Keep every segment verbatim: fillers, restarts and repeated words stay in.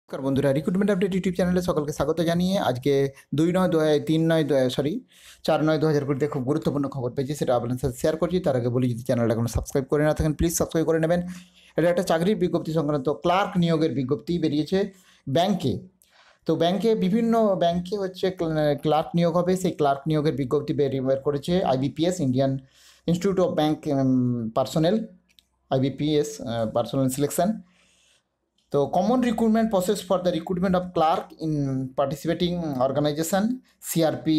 নমস্কার বন্ধুরা, recruitment update YouTube চ্যানেলে সকলকে স্বাগত জানিয়ে আজকে দুই নয় দু তিন নয় সরি চার নয় দু হাজার কুড়িতে খুব গুরুত্বপূর্ণ খবর পেয়েছি, সেটা আপনাদের সাথে শেয়ার করছি। তার আগে বলি, যদি চ্যানেলটা এখনো সাবস্ক্রাইব করে না থাকেন প্লিজ সাবস্ক্রাইব করে নেবেন। এটা একটা চাকরির বিজ্ঞপ্তি সংক্রান্ত ক্লার্ক নিয়োগের বিজ্ঞপ্তি বেরিয়েছে ব্যাংকে। তো ব্যাংকে বিভিন্ন ব্যাংকে হচ্ছে ক্লার্ক নিয়োগ হবে, সেই ক্লার্ক নিয়োগের বিজ্ঞপ্তি বের করেছে IBPS, Indian institute of bank personnel, IBPS personal selection. তো common recruitment process for the recruitment of clerk in participating organisation, CRP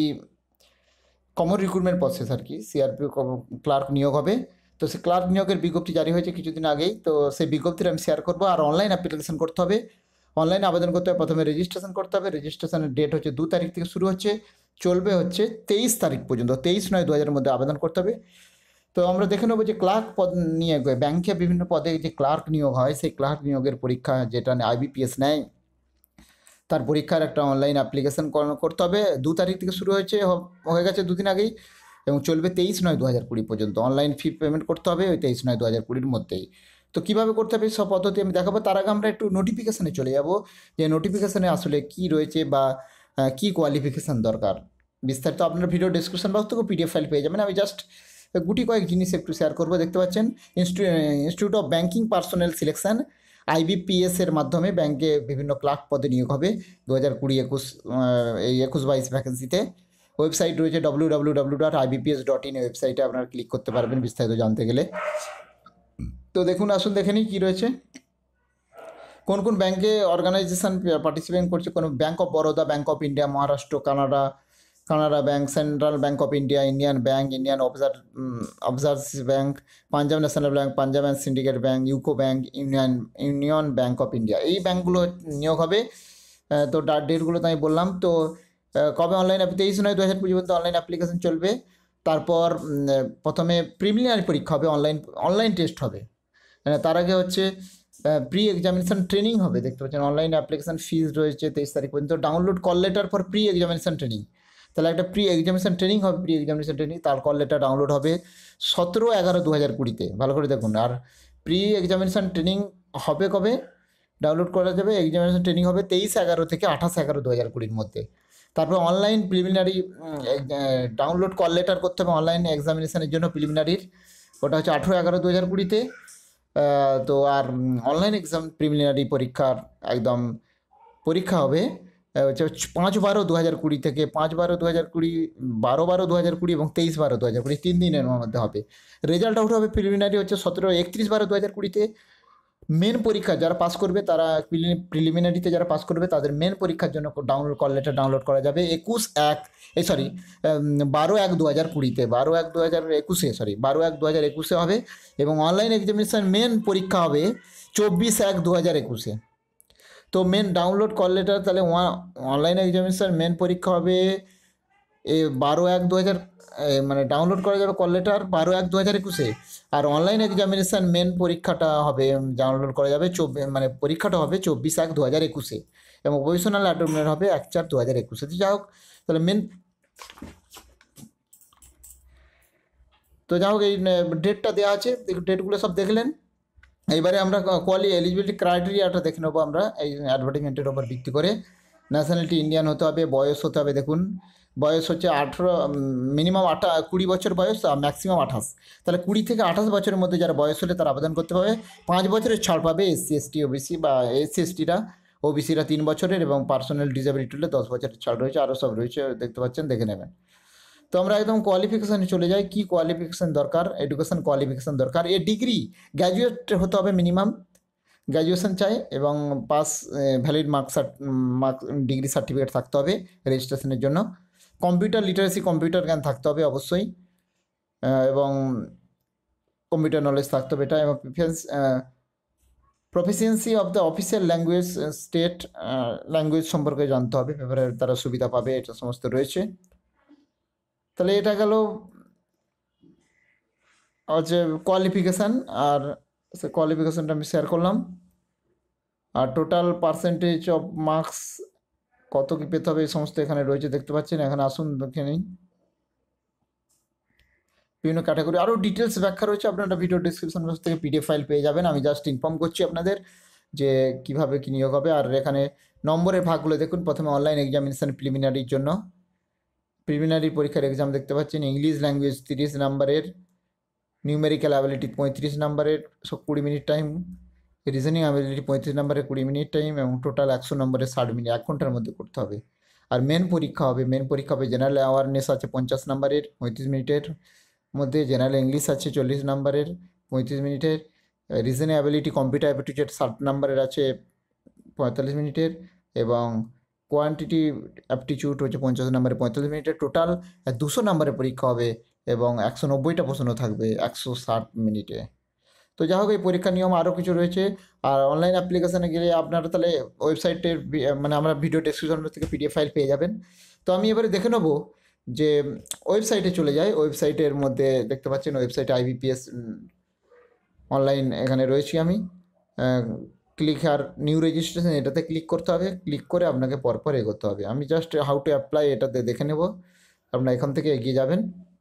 common recruitment process আর কি, সিআরপি ক্লার্ক নিয়োগ হবে। তো সে ক্লার্ক নিয়োগের বিজ্ঞপ্তি জারি হয়েছে কিছুদিন আগেই, তো সেই বিজ্ঞপ্তিটা আমি শেয়ার করবো। আর অনলাইন অ্যাপ্লিকেশন করতে হবে, অনলাইনে আবেদন করতে হবে। প্রথমে রেজিস্ট্রেশন করতে হবে, রেজিস্ট্রেশনের ডেট হচ্ছে দু তারিখ থেকে শুরু হচ্ছে, চলবে হচ্ছে তেইশ তারিখ পর্যন্ত, তেইশ নয় দু হাজারের মধ্যে আবেদন করতে হবে। তো আমরা দেখে নেবো যে ক্লার্ক পদ নিয়ে ব্যাংকে বিভিন্ন পদে যে ক্লার্ক নিয়োগ হয়, সেই ক্লার্ক নিয়োগের পরীক্ষা যেটা আইবিপিএস নেয়, তার পরীক্ষার একটা অনলাইন অ্যাপ্লিকেশন করতে হবে। দু তারিখ থেকে শুরু হয়েছে, হয়ে গেছে দুদিন আগেই, এবং চলবে তেইশ নয় দু হাজার কুড়ি পর্যন্ত। অনলাইন ফি পেমেন্ট করতে হবে ওই তেইশ নয় দু হাজার কুড়ির মধ্যেই। তো কীভাবে করতে হবে সব পদ্ধতি আমি দেখাবো। তার আগে আমরা একটু নোটিফিকেশানে চলে যাব, যে নোটিফিকেশানে আসলে কি রয়েছে বা কি কোয়ালিফিকেশান দরকার। বিস্তারিত আপনার ভিডিও ডিসক্রিপশন বক্স থেকে পিডিএফ ফাইল পেয়ে যাবেন। আমি জাস্ট গুটি কয়েক জিনিস একটু শেয়ার করবো। দেখতে পাচ্ছেন institute of banking personal selection, IBPS এর মাধ্যমে ব্যাংকে বিভিন্ন ক্লার্ক পদে নিয়োগ হবে দু হাজার কুড়ি একুশ এই একুশ বাইশ ভ্যাকেন্সিতে। ওয়েবসাইট রয়েছে W W W dot IBPS dot in, ওয়েবসাইটে আপনারা ক্লিক করতে পারবেন বিস্তারিত জানতে গেলে। তো দেখুন, আসুন দেখে নিই কী রয়েছে, কোন কোন ব্যাংকে অর্গানাইজেশন পার্টিসিপেট করছে। কোনো bank of Baroda, bank of India, Maharashtra, Canara Canara bank, central bank of India, Indian bank, Indian অবজার overseas bank, Punjab national bank, Punjab and syndicate bank, UCO bank, union union bank of India, এই ব্যাঙ্কগুলো নিয়োগ হবে। তো ডেটগুলো তো আমি বললাম। তো কবে অনলাইন তেইশ নয় দু হাজার কুড়ি পর্যন্ত অনলাইন অ্যাপ্লিকেশন চলবে। তারপর প্রথমে প্রিলিমিনারি পরীক্ষা হবে, অনলাইন অনলাইন টেস্ট হবে। তার আগে হচ্ছে প্রি এক্সামিনেশন ট্রেনিং হবে। দেখতে পাচ্ছেন অনলাইন অ্যাপ্লিকেশন ফিজ রয়েছে তেইশ তারিখ পর্যন্ত। Download call letter for pre examination training, তাহলে একটা প্রি এক্সামিনেশন ট্রেনিং হবে, প্রি এক্সামিনেশন ট্রেনিং তার কল লেটার ডাউনলোড হবে সতেরো এগারো দু হাজার কুড়িতে। ভালো করে দেখুন। আর প্রি এক্সামিনেশন ট্রেনিং হবে কবে ডাউনলোড করা যাবে? এক্সামিনেশন ট্রেনিং হবে তেইশ এগারো থেকে আঠাশ এগারো দু হাজার কুড়ির মধ্যে। তারপর online preliminary download call letter করতে হবে অনলাইন এক্সামিনেশনের জন্য প্রিলিমিনারির, ওটা হচ্ছে আঠেরো এগারো দু হাজার কুড়িতে। তো আর অনলাইন এক্সাম প্রিলিমিনারি পরীক্ষার একদম পরীক্ষা হবে হচ্ছে পাঁচ বারো দু হাজার কুড়ি থেকে পাঁচ বারো দু হাজার কুড়ি, বারো বারো দু হাজার কুড়ি এবং তেইশ বারো দু হাজার কুড়ি, তিন দিনের মধ্যে হবে। রেজাল্ট আউট হবে প্রিলিমিনারি হচ্ছে সতেরো একত্রিশ বারো দু হাজার কুড়িতে। মেন পরীক্ষা যারা পাস করবে, তারা প্রিলিমিনারিতে যারা পাস করবে তাদের মেন পরীক্ষার জন্য ডাউনলোড কল লেটার ডাউনলোড করা যাবে একুশ এক এই সরি বারো এক দু হাজার কুড়িতে, বারো এক দু হাজার একুশে সরি বারো এক দু হাজার একুশে হবে। এবং অনলাইন এক্সামিনেশান মেন পরীক্ষা হবে চব্বিশ এক দু হাজার একুশে। তো মেন ডাউনলোড কল লেটার, তাহলে অনলাইন এক্সামিনেশান মেন পরীক্ষা হবে এ বারো এক দু হাজার মানে ডাউনলোড করা যাবে কল লেটার বারো এক দু হাজার একুশে। আর অনলাইন এক্সামিনেশান মেন পরীক্ষাটা হবে ডাউনলোড করা যাবে চব্বিশ মানে পরীক্ষাটা হবে চব্বিশ এক দু হাজার একুশে, এবং প্রফেশনাল অ্যাডমিট হবে এক চার দু হাজার একুশে। তো যাই হোক, তাহলে মেন তো যাই হোক এই ডেটটা দেওয়া আছে, ডেটগুলো সব দেখলেন। এইবারে আমরা কোয়ালি এলিজিবিলিটি ক্রাইটেরিয়াটা দেখে নেবো আমরা এই অ্যাডভার্টাইজমেন্টের ওপর ভিত্তি করে। ন্যাশনালিটি ইন্ডিয়ান হতে হবে, বয়স হতে হবে, দেখুন বয়স হচ্ছে আঠেরো মিনিমাম আঠা কুড়ি বছর বয়স আর ম্যাক্সিমাম আঠাশ, তাহলে কুড়ি থেকে আঠাশ বছরের মধ্যে যারা বয়স হলে তারা আবেদন করতে পারবে। পাঁচ বছরের ছাড় পাবে এসসি এসটি ওবিসি বা এসসি এসটিরা, ওবিসিরা তিন বছরের, এবং পার্সোনাল ডিসেবিলিটি হলে দশ বছরের ছাড় রয়েছে, আরও সব রয়েছে দেখতে পাচ্ছেন, দেখে নেবেন। তো আমরা একদম কোয়ালিফিকেশানে চলে যাই। কি কোয়ালিফিকেশান দরকার? এডুকেশান কোয়ালিফিকেশান দরকার। এ ডিগ্রি গ্র্যাজুয়েট হতে হবে, মিনিমাম গ্র্যাজুয়েশন চাই, এবং pass valid marks mark degree certificate থাকতে হবে রেজিস্ট্রেশনের জন্য। কম্পিউটার লিটারেসি, কম্পিউটার জ্ঞান থাকতে হবে অবশ্যই, এবং কম্পিউটার নলেজ থাকতে হবে এটা, এবং proficiency of the official language state language সম্পর্কে জানতে হবে, পেপারে তারা সুবিধা পাবে, এটা সমস্ত রয়েছে। তাহলে এটা গেল হচ্ছে কোয়ালিফিকেশান, আর সে কোয়ালিফিকেশানটা আমি শেয়ার করলাম। আর টোটাল পার্সেন্টেজ অফ মার্কস কত কী পেতে হবে এই সমস্ত এখানে রয়েছে, দেখতে পাচ্ছেন। এখানে আসুন দেখে নিই বিভিন্ন ক্যাটাগরি, আরও ডিটেলস ব্যাখ্যা রয়েছে। আপনারা ভিডিও ডিসক্রিপশন বক্স থেকে পিডিএফ ফাইল পেয়ে যাবেন। আমি জাস্ট ইনফর্ম করছি আপনাদের যে কিভাবে কী নিয়োগ হবে। আর এখানে নম্বরের ভাগগুলো দেখুন, প্রথমে অনলাইন এক্সামিনেশান প্রিলিমিনারির জন্য প্রিলিমিনারি পরীক্ষার এক্সাম দেখতে পাচ্ছেন, ইংলিশ ল্যাঙ্গুয়েজ তিরিশ নাম্বারের, নিউমেরিক্যাল অ্যাবিলিটি পঁয়ত্রিশ নাম্বারের সব কুড়ি মিনিট টাইম, রিজনিং অ্যাবিলিটি পঁয়ত্রিশ নাম্বারের কুড়ি মিনিট টাইম এবং টোটাল একশো নম্বরের ষাট মিনিট, এক ঘন্টার মধ্যে করতে হবে। আর মেন পরীক্ষা হবে মেন পরীক্ষা হবে জেনারেল অ্যাওয়ারনেস আছে পঞ্চাশ নাম্বারের পঁয়ত্রিশ মিনিটের মধ্যে, জেনারেল ইংলিশ আছে চল্লিশ নাম্বারের পঁয়ত্রিশ মিনিটের, রিজনিং অ্যাবিলিটি কম্পিউটার অ্যাপটিটিউড ষাট নাম্বারের আছে পঁয়তাল্লিশ মিনিটের, এবং কোয়ান্টিটি অ্যাপটিটিউড হচ্ছে পঞ্চাশ নম্বরে পঁয়তাল্লিশ মিনিটের। টোটাল দুশো নম্বরের পরীক্ষা হবে এবং একশো নব্বইটা প্রশ্ন থাকবে একশো ষাট মিনিটে। তো যাই হোক, এই পরীক্ষার নিয়ম আরও কিছু রয়েছে। আর অনলাইন অ্যাপ্লিকেশানে গেলে আপনারা তাহলে ওয়েবসাইটের মানে আমরা ভিডিও ডেসক্রিপশন থেকে পিডিএফ ফাইল পেয়ে যাবেন। তো আমি এবারে দেখে নেব যে ওয়েবসাইটে চলে যায়, ওয়েবসাইটের মধ্যে দেখতে পাচ্ছেন ওয়েবসাইটে আইবিপিএস অনলাইন এখানে রয়েছি আমি। ক্লিক আর নিউ রেজিস্ট্রেশন এটাতে ক্লিক করতে হবে, ক্লিক করে আপনাকে পরপর এগোতে হবে। আমি জাস্ট হাউ টু অ্যাপ্লাই এটাতে দেখে নেব, আপনারা এখান থেকে এগিয়ে যাবেন।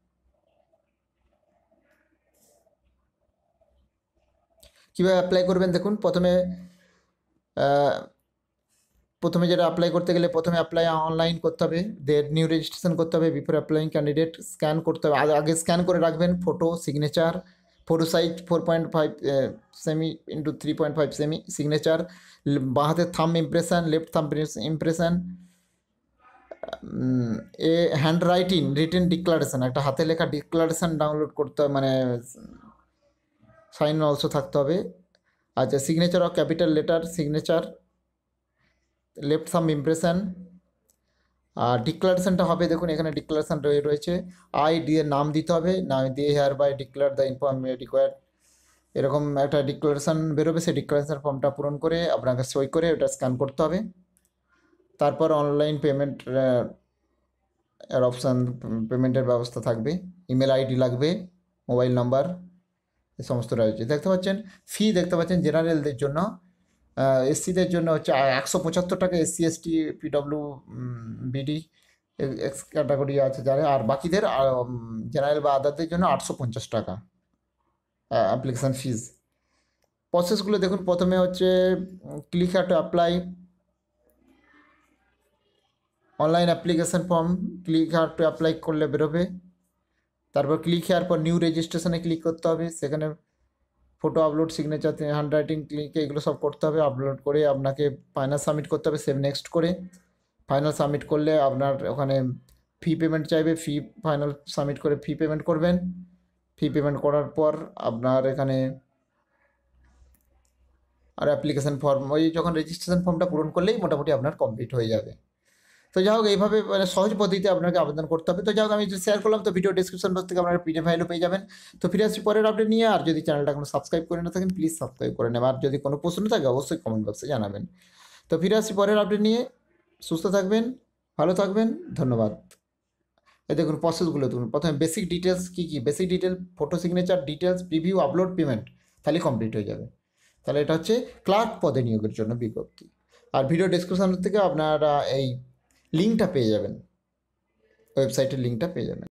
কীভাবে অ্যাপ্লাই করবেন দেখুন, প্রথমে প্রথমে যেটা অ্যাপ্লাই করতে গেলে প্রথমে অ্যাপ্লাই অনলাইন করতে হবে, দের নিউ রেজিস্ট্রেশন করতে হবে, বিফোর অ্যাপ্লাইং ক্যান্ডিডেট স্ক্যান করতে হবে, আগে স্ক্যান করে রাখবেন photo signature, photo size four point five cm into three point five cm signature, বাঁ হাতের thumb impression, left thumb impression, a handwriting written declaration, একটা হাতে লেখা ডিক্লারেশন ডাউনলোড করতে হবে, মানে সাইন অলসো থাকতে হবে। আচ্ছা, signature of capital letter signature, left thumb impression. আর ডিক্লারেশনটা হবে দেখুন এখানে ডিক্লারেশন রয়েছে, আই দিয়ে নাম দিতে হবে, নাম দিয়ে hereby declare the inform required, এরকম একটা ডিক্লারেশন বেরোবে। সেই ডিক্লারেশন ফর্মটা পূরণ করে আপনাকে সই করে ওটা স্ক্যান করতে হবে। তারপর অনলাইন পেমেন্ট এর অপশান, পেমেন্টের ব্যবস্থা থাকবে, ইমেল আইডি লাগবে, মোবাইল নাম্বার, এই সমস্ত রয়েছে। দেখতে পাচ্ছেন ফি দেখতে পাচ্ছেন জেনারেলদের জন্য, এসসিদের জন্য হচ্ছে একশো পঁচাত্তর টাকা, SC ST PW BD ex category আছে যারা, আর বাকিদের জেনারেল বা আদারদের জন্য আটশো পঞ্চাশ টাকা অ্যাপ্লিকেশান ফিজ। প্রসেসগুলো দেখুন, প্রথমে হচ্ছে click here to apply online application form, click here to apply করলে বেরোবে। তারপর ক্লিক হওয়ার পর নিউ রেজিস্ট্রেশনে ক্লিক করতে হবে, সেখানে photo upload, signature, handwriting, click এগুলো সব করতে হবে। আপলোড করে আপনাকে ফাইনাল সাবমিট করতে হবে, সেভ নেক্সট করে। ফাইনাল সাবমিট করলে আপনার ওখানে ফি পেমেন্ট চাইবে, ফি ফাইনাল সাবমিট করে ফি পেমেন্ট করবেন। ফি পেমেন্ট করার পর আপনার এখানে আর অ্যাপ্লিকেশান ফর্ম, ওই যখন রেজিস্ট্রেশন ফর্মটা পূরণ করলেই মোটামুটি আপনার কমপ্লিট হয়ে যাবে। তো যাই হোক, এইভাবে মানে সহজ পদ্ধতিতে আপনাকে আবেদন করতে হবে। তো যাই হোক, আমি শেয়ার করলাম, তো ভিডিও ডিসক্রিপশন বক্স থেকে আপনারা পিডিএফ ফাইলও পেয়ে যাবেন। তো ফিরে আসছি পরের আপডেট নিয়ে। আর যদি চ্যানেলটা কোনো সাবস্ক্রাইব করে না থাকেন প্লিজ সাবস্ক্রাইব করে নেবেন, আর যদি কোনো প্রশ্ন থাকে অবশ্যই কমেন্ট বক্সে জানাবেন। তো ফিরে আসছি পরের আপডেট নিয়ে, সুস্থ থাকবেন, ভালো থাকবেন, ধন্যবাদ। এই দেখুন প্রসেসগুলো দেখুন, প্রথমে বেসিক ডিটেলস কী কী, basic details, photo signature details, preview, upload, payment, তাহলে কমপ্লিট হয়ে যাবে। তাহলে এটা হচ্ছে ক্লার্ক পদে নিয়োগের জন্য বিজ্ঞপ্তি। আর ভিডিও ডেসক্রিপশন থেকে আপনারা এই লিঙ্কটা পেয়ে যাবেন, ওয়েবসাইটের লিঙ্কটা পেয়ে যাবেন।